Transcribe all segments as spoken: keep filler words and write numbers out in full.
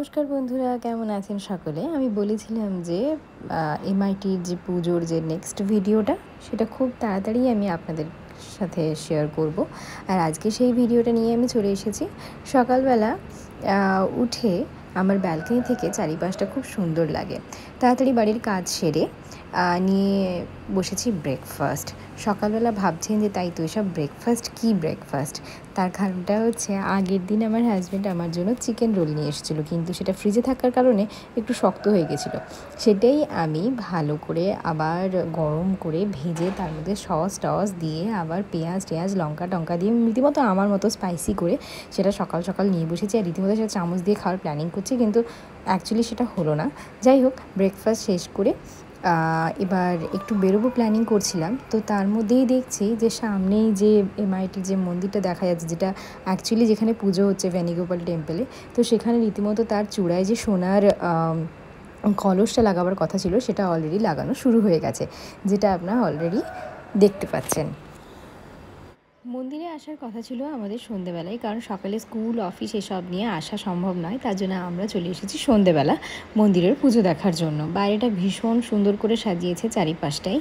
নমস্কার বন্ধুরা, কেমন আছেন সকলে? আমি বলেছিলাম যে এমআইটির যে পুজোর যে নেক্সট ভিডিওটা সেটা খুব তাড়াতাড়ি আমি আপনাদের সাথে শেয়ার করব। আর আজকে সেই ভিডিওটা নিয়ে আমি চলে এসেছি। সকালবেলা উঠে আমার ব্যালকনি থেকে চারিপাশটা খুব সুন্দর লাগে। তাড়াতাড়ি বাড়ির কাজ সেরে নিয়ে বসেছি ব্রেকফাস্ট। সকালবেলা ভাবছেন যে তাই তো এসব ব্রেকফাস্ট কী ব্রেকফাস্ট? তার কারণটা হচ্ছে আগের দিন আমার হাজব্যান্ড আমার জন্য চিকেন রোল নিয়ে এসেছিলো, কিন্তু সেটা ফ্রিজে থাকার কারণে একটু শক্ত হয়ে গেছিলো। সেটাই আমি ভালো করে আবার গরম করে ভেজে তার মধ্যে সস টস দিয়ে আবার পেঁয়াজ টেঁয়াজ লঙ্কা টঙ্কা দিয়ে রীতিমতো আমার মতো স্পাইসি করে সেটা সকাল সকাল নিয়ে বসেছি। আর রীতিমতো সেটা চামচ দিয়ে খাওয়ার প্ল্যানিং করছি, কিন্তু অ্যাকচুয়ালি সেটা হলো না। যাই হোক, ব্রেকফাস্ট শেষ করে এবার একটু বেরোবো প্ল্যানিং করছিলাম। তো তার মধ্যেই দেখছি যে সামনেই যে এমআইটির যে মন্দিরটা দেখা যাচ্ছে, যেটা অ্যাকচুয়ালি যেখানে পুজো হচ্ছে ভেনিগোপাল টেম্পলে, তো সেখানে রীতিমতো তার চূড়ায় যে সোনার কলসটা লাগাবার কথা ছিল সেটা অলরেডি লাগানো শুরু হয়ে গেছে, যেটা আপনারা অলরেডি দেখতে পাচ্ছেন। মন্দিরে আসার কথা ছিল আমাদের সন্ধেবেলায়, কারণ সকালে স্কুল অফিস এসব নিয়ে আসা সম্ভব নয়। তার জন্য আমরা চলে এসেছি সন্ধেবেলা মন্দিরের পুজো দেখার জন্য। বাইরেটা ভীষণ সুন্দর করে সাজিয়েছে চারিপাশটাই।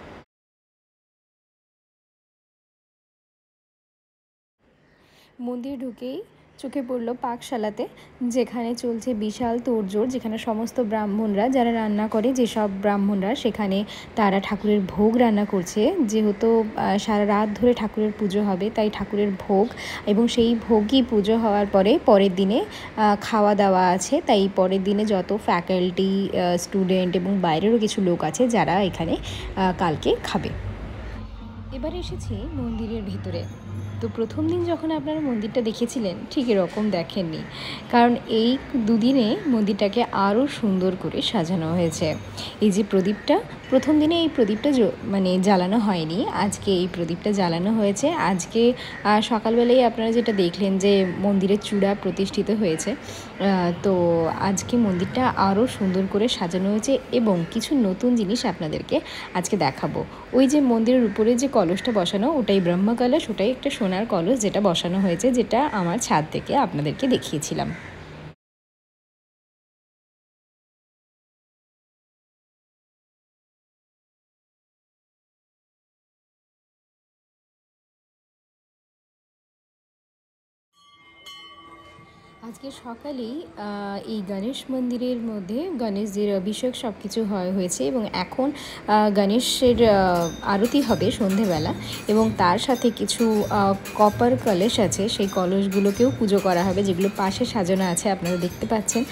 মন্দির ঢুকেই চোখে পড়লো পাকশালাতে, যেখানে চলছে বিশাল তোড়জোড়, যেখানে সমস্ত ব্রাহ্মণরা যারা রান্না করে, যেসব ব্রাহ্মণরা সেখানে তারা ঠাকুরের ভোগ রান্না করছে। যেহেতু সারা রাত ধরে ঠাকুরের পুজো হবে, তাই ঠাকুরের ভোগ এবং সেই ভোগই পুজো হওয়ার পরে পরের দিনে খাওয়া দাওয়া আছে। তাই পরের দিনে যত ফ্যাকাল্টি, স্টুডেন্ট এবং বাইরেরও কিছু লোক আছে যারা এখানে কালকে খাবে। এবার এসেছি মন্দিরের ভিতরে। তো প্রথম দিন যখন আপনারা মন্দিরটা দেখেছিলেন ঠিক এরকম দেখেননি, কারণ এই দুদিনে মন্দিরটাকে আরও সুন্দর করে সাজানো হয়েছে। এই যে প্রদীপটা, প্রথম দিনে এই প্রদীপটা মানে জ্বালানো হয়নি, আজকে এই প্রদীপটা জ্বালানো হয়েছে। আজকে সকালবেলায় আপনারা যেটা দেখলেন যে মন্দিরের চূড়া প্রতিষ্ঠিত হয়েছে, তো আজকে মন্দিরটা আরও সুন্দর করে সাজানো হয়েছে এবং কিছু নতুন জিনিস আপনাদেরকে আজকে দেখাবো। ওই যে মন্দিরের উপরে যে কলসটা বসানো, ওটাই ব্রহ্ম কলস, ওটাই একটা সোনার কলস যেটা বসানো হয়েছে, যেটা আমার ছাদ থেকে আপনাদেরকে দেখিয়েছিলাম। আজকে সকালেই এই গণেশ মন্দিরের মধ্যে গণেশজির অভিষেক সব কিছু হয়েছে এবং এখন গণেশের আরতি হবে সন্ধেবেলা, এবং তার সাথে কিছু কপার কলস আছে, সেই কলসগুলোকেও পুজো করা হবে, যেগুলো পাশে সাজানো আছে আপনারা দেখতে পাচ্ছেন।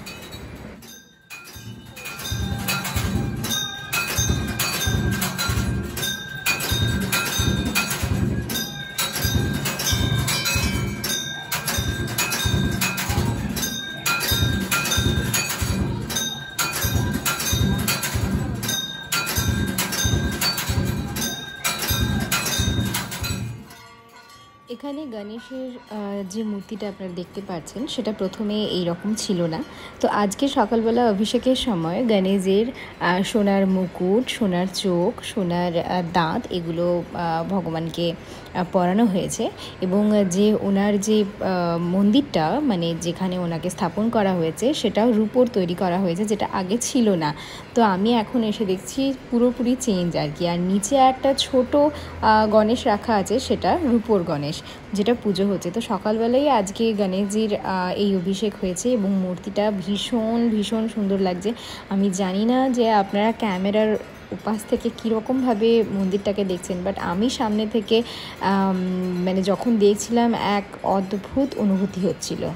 এখানে গণেশের যে মূর্তিটা আপনারা দেখতে পাচ্ছেন সেটা প্রথমে এই রকম ছিল না। তো আজকে সকালবেলা অভিষেকের সময় গণেশের সোনার মুকুট, সোনার চোখ, সোনার দাঁত এগুলো ভগবানকে পরানো হয়েছে, এবং যে ওনার যে মন্দিরটা মানে যেখানে ওনাকে স্থাপন করা হয়েছে সেটাও রূপোর তৈরি করা হয়েছে, যেটা আগে ছিল না। তো আমি এখন এসে দেখছি পুরোপুরি চেঞ্জ আর কি। আর নিচে একটা ছোট গণেশ রাখা আছে, সেটা রূপোর গণেশ, যেটা পুজো হচ্ছে। তো সকালবেলায় আজকে গণেশজির এই অভিষেক হয়েছে এবং মূর্তিটা ভীষণ ভীষণ সুন্দর লাগছে। আমি জানি না যে আপনারা ক্যামেরার উপাস থেকে কীরকমভাবে মন্দিরটাকে দেখছেন, বাট আমি সামনে থেকে মানে যখন দেখছিলাম এক অদ্ভুত অনুভূতি হচ্ছিল।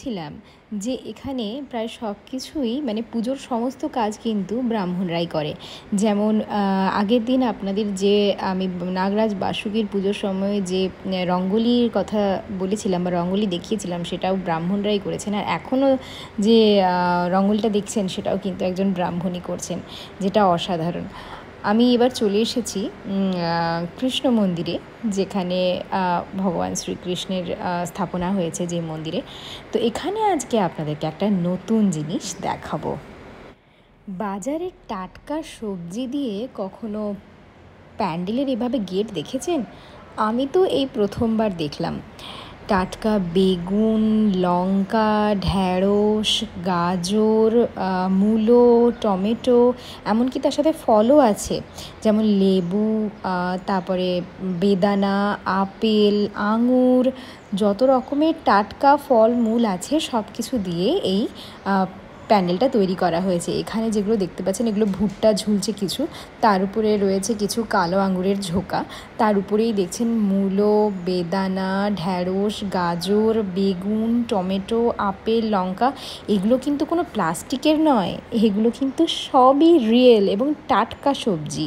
বলেছিলাম যে এখানে প্রায় সব কিছুই মানে পুজোর সমস্ত কাজ কিন্তু ব্রাহ্মণরাই করে। যেমন আগের দিন আপনাদের যে আমি নাগরাজ বাসুকীর পুজোর সময় যে রঙ্গোলির কথা বলেছিলাম বা রঙ্গোলি দেখিয়েছিলাম, সেটাও ব্রাহ্মণরাই করেছেন। আর এখনও যে রঙ্গোলিটা দেখছেন সেটাও কিন্তু একজন ব্রাহ্মণই করছেন, যেটা অসাধারণ। আমি এবার চলে এসেছি কৃষ্ণ মন্দিরে, যেখানে ভগবান শ্রীকৃষ্ণের স্থাপনা হয়েছে যে মন্দিরে। তো এখানে আজকে আপনাদেরকে একটা নতুন জিনিস দেখাবো। বাজারের টাটকা সবজি দিয়ে কখনো প্যান্ডেলের এভাবে গেট দেখেছেন? আমি তো এই প্রথমবার দেখলাম। টাটকা বেগুন, লঙ্কা, ঢ্যাঁড়স, গাজর, মূলো, টমেটো, এমনকি তার সাথে ফলও আছে, যেমন লেবু, তারপরে বেদানা, আপেল, আঙুর, যত রকমের টাটকা ফল মূল আছে সব কিছু দিয়ে এই প্যান্ডেলটা তৈরি করা হয়েছে। এখানে যেগুলো দেখতে পাচ্ছেন এগুলো ভুট্টা ঝুলছে কিছু, তার উপরে রয়েছে কিছু কালো আঙুরের ঝোঁকা, তার উপরেই দেখছেন মূলো, বেদানা, ঢ্যাঁড়স, গাজর, বেগুন, টমেটো, আপেল, লঙ্কা। এগুলো কিন্তু কোনো প্লাস্টিকের নয়, এগুলো কিন্তু সবই রিয়েল এবং টাটকা সবজি।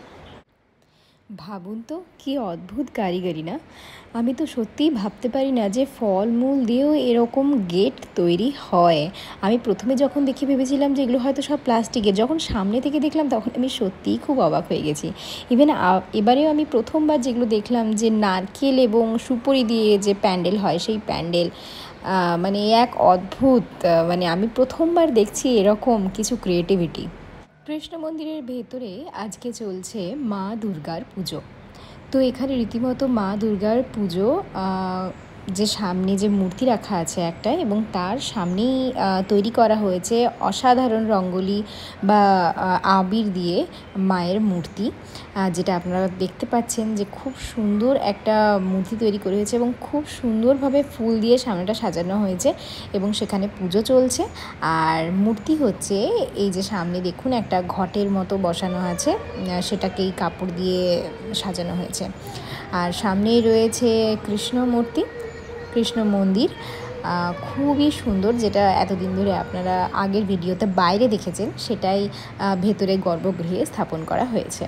ভাবুন তো কী অদ্ভুত কারিগরি না? আমি তো সত্যিই ভাবতে পারি না যে ফলমূল দিয়েও এরকম গেট তৈরি হয়। আমি প্রথমে যখন দেখে ভেবেছিলাম যে এগুলো হয়তো সব প্লাস্টিকের, যখন সামনে থেকে দেখলাম তখন আমি সত্যিই খুব অবাক হয়ে গেছি। ইভেন এবারেও আমি প্রথমবার যেগুলো দেখলাম যে নারকেল এবং সুপারি দিয়ে যে প্যান্ডেল হয়, সেই প্যান্ডেল মানে এক অদ্ভুত, মানে আমি প্রথমবার দেখছি এরকম কিছু ক্রিয়েটিভিটি। কৃষ্ণ মন্দিরের ভেতরে আজকে চলছে মা দুর্গার পুজো। তো এখানে রীতিমতো মা দুর্গার পুজো, যে সামনে যে মূর্তি রাখা আছে একটা, এবং তার সামনেই তৈরি করা হয়েছে অসাধারণ রঙ্গোলি বা আবির দিয়ে মায়ের মূর্তি, যেটা আপনারা দেখতে পাচ্ছেন যে খুব সুন্দর একটা মূর্তি তৈরি করে হয়েছে এবং খুব সুন্দরভাবে ফুল দিয়ে সামনেটা সাজানো হয়েছে এবং সেখানে পুজো চলছে। আর মূর্তি হচ্ছে এই যে সামনে দেখুন একটা ঘটের মতো বসানো আছে, সেটাকেই কাপড় দিয়ে সাজানো হয়েছে। আর সামনেই রয়েছে কৃষ্ণ মূর্তি, কৃষ্ণ মন্দির, খুবই সুন্দর, যেটা এতদিন ধরে আপনারা আগের ভিডিওতে বাইরে দেখেছেন, সেটাই ভেতরে গর্ভগৃহে স্থাপন করা হয়েছে।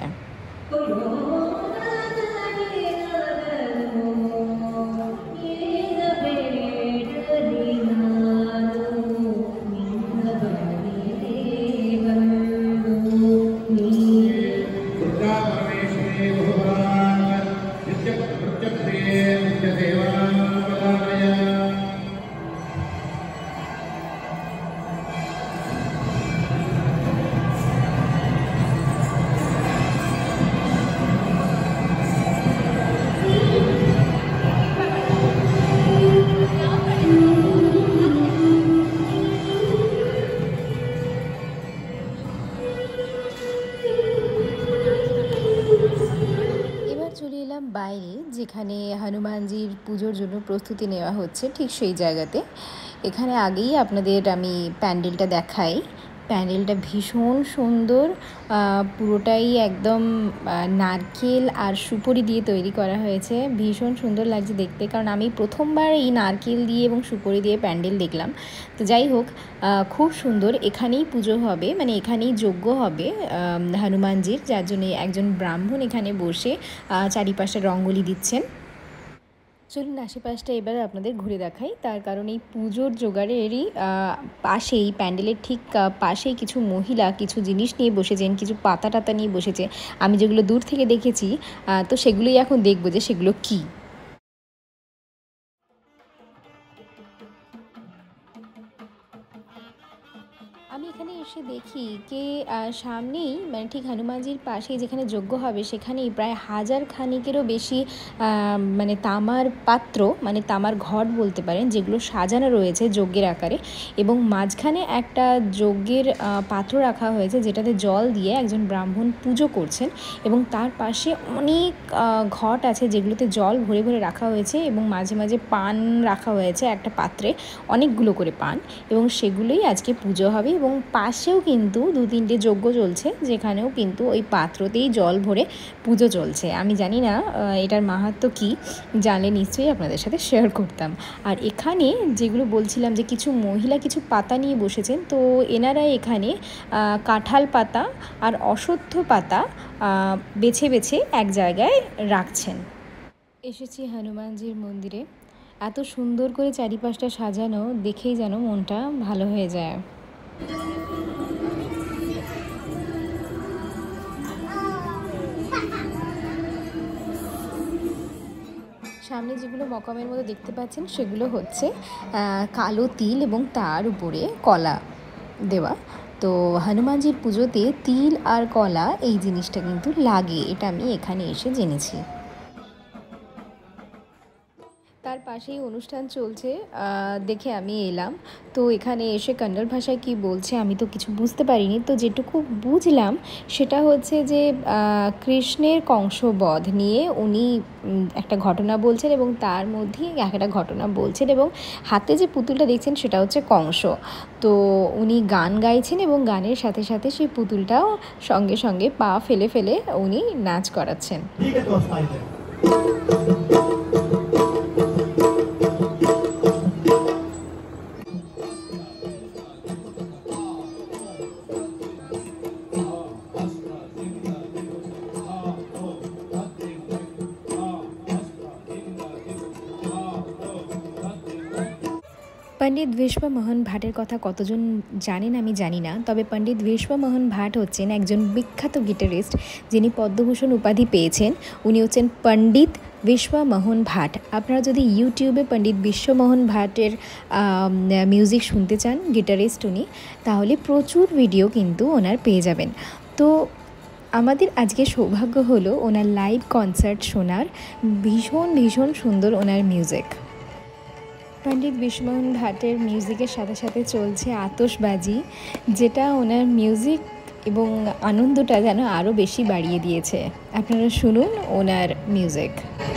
বাইরে যেখানে হনুমানজির পুজোর জন্য প্রস্তুতি নেওয়া হচ্ছে, ঠিক সেই জায়গাতে এখানে আগেই আপনাদের আমি প্যান্ডেলটা দেখাই। প্যান্ডেলটা ভীষণ সুন্দর, পুরোটাই একদম নারকেল আর সুপারি দিয়ে তৈরি করা হয়েছে। ভীষণ সুন্দর লাগছে দেখতে, কারণ আমি প্রথমবার এই নারকেল দিয়ে এবং সুপারি দিয়ে প্যান্ডেল দেখলাম। তো যাই হোক, খুব সুন্দর। এখানেই পুজো হবে, মানে এখানেই যজ্ঞ হবে হনুমানজির, যার জন্য একজন ব্রাহ্মণ এখানে বসে চারিপাশে রঙ্গোলি দিচ্ছেন। চলুন আশেপাশটা এবার আপনাদের ঘুরে দেখাই। তার কারণ এই পুজোর জোগাড়েরই পাশেই, প্যান্ডেলের ঠিক পাশেই কিছু মহিলা কিছু জিনিস নিয়ে বসেছেন, কিছু পাতা টাতা নিয়ে বসেছে। আমি যেগুলো দূর থেকে দেখেছি, তো সেগুলোই এখন দেখবো যে সেগুলো কী। আমি এখানে এসে দেখি কে সামনেই, মানে ঠিক হনুমানজির পাশেই যেখানে যজ্ঞ হবে সেখানেই প্রায় হাজার খানিকেরও বেশি মানে তামার পাত্র, মানে তামার ঘট বলতে পারেন, যেগুলো সাজানো রয়েছে যজ্ঞের আকারে, এবং মাঝখানে একটা যজ্ঞের পাত্র রাখা হয়েছে যেটাতে জল দিয়ে একজন ব্রাহ্মণ পুজো করছেন, এবং তার পাশে অনেক ঘট আছে যেগুলোতে জল ভরে ভরে রাখা হয়েছে, এবং মাঝে মাঝে পান রাখা হয়েছে একটা পাত্রে, অনেকগুলো করে পান, এবং সেগুলোই আজকে পুজো হবে। এবং পাশে পাশেও কিন্তু দু তিনটে যজ্ঞ চলছে, যেখানেও কিন্তু ওই পাত্রতেই জল ভরে পুজো চলছে। আমি জানি না এটার মাহাত্ম্য কী, জানলে নিশ্চয়ই আপনাদের সাথে শেয়ার করতাম। আর এখানে যেগুলো বলছিলাম যে কিছু মহিলা কিছু পাতা নিয়ে বসেছেন, তো এনারা এখানে কাঁঠাল পাতা আর অশ্বত্থ পাতা বেছে বেছে এক জায়গায় রাখছেন। এসেছি হনুমানজির মন্দিরে, এত সুন্দর করে চারিপাশটা সাজানো, দেখেই যেন মনটা ভালো হয়ে যায়। সামনে যেগুলো মকামের মতো দেখতে পাচ্ছেন সেগুলো হচ্ছে কালো তিল এবং তার উপরে কলা দেওয়া। তো হনুমানজির পুজোতে তিল আর কলা এই জিনিসটা কিন্তু লাগে, এটা আমি এখানে এসে জেনেছি। তার পাশেই অনুষ্ঠান চলছে দেখে আমি এলাম। তো এখানে এসে কন্নড় ভাষায় কি বলছে আমি তো কিছু বুঝতে পারিনি, তো যেটুকু বুঝলাম সেটা হচ্ছে যে কৃষ্ণের কংসবধ নিয়ে উনি একটা ঘটনা বলছেন এবং তার মধ্যেই একটা ঘটনা বলছেন, এবং হাতে যে পুতুলটা দেখছেন সেটা হচ্ছে কংস। তো উনি গান গাইছেন এবং গানের সাথে সাথে সেই পুতুলটাও সঙ্গে সঙ্গে পা ফেলে ফেলে উনি নাচ করাচ্ছেন। পণ্ডিত বিশ্বমোহন ভাটের কথা কতজন জানেন আমি জানি না, তবে পণ্ডিত বিশ্বমোহন ভাট হচ্ছেন একজন বিখ্যাত গিটারিস্ট যিনি পদ্মভূষণ উপাধি পেয়েছেন। উনি হচ্ছেন পণ্ডিত বিশ্বমোহন ভাট। আপনারা যদি ইউটিউবে পণ্ডিত বিশ্বমোহন ভাটের মিউজিক শুনতে চান, গিটারিস্ট উনি, তাহলে প্রচুর ভিডিও কিন্তু ওনার পেয়ে যাবেন। তো আমাদের আজকে সৌভাগ্য হলো ওনার লাইভ কনসার্ট শোনার, ভীষণ ভীষণ সুন্দর ওনার মিউজিক। পণ্ডিত বিশ্বমোহন ভাটের মিউজিকের সাথে সাথে চলছে আতশবাজি, যেটা ওনার মিউজিক এবং আনন্দটা যেন আরও বেশি বাড়িয়ে দিয়েছে। আপনারা শুনুন ওনার মিউজিক।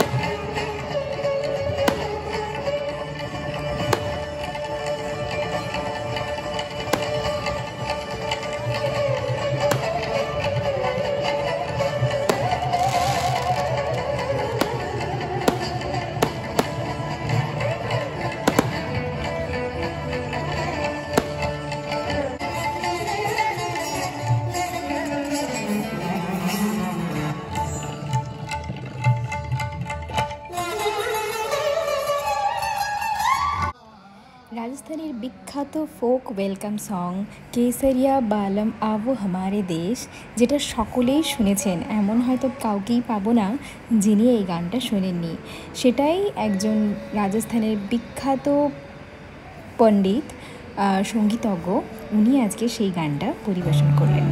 রাজস্থানের বিখ্যাত folk welcome song Kesariya Balam আবো হামারে দেশ, যেটা সকলেই শুনেছেন, এমন হয়তো কাউকেই পাবো না যিনি এই গানটা শোনেননি। সেটাই একজন রাজস্থানের বিখ্যাত পণ্ডিত সঙ্গীতজ্ঞ, উনি আজকে সেই গানটা পরিবেশন করলেন।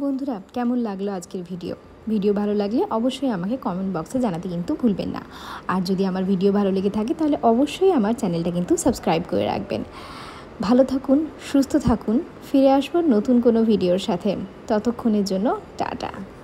বন্ধুরা, কেমন লাগলো আজকের ভিডিও? ভিডিও ভালো লাগলে অবশ্যই আমাকে কমেন্ট বক্সে জানাতে কিন্তু ভুলবেন না। আর যদি আমার ভিডিও ভালো লেগে থাকে তাহলে অবশ্যই আমার চ্যানেলটা কিন্তু সাবস্ক্রাইব করে রাখবেন। ভালো থাকুন, সুস্থ থাকুন। ফিরে আসবো নতুন কোনো ভিডিওর সাথে। ততক্ষণের জন্য টাটা।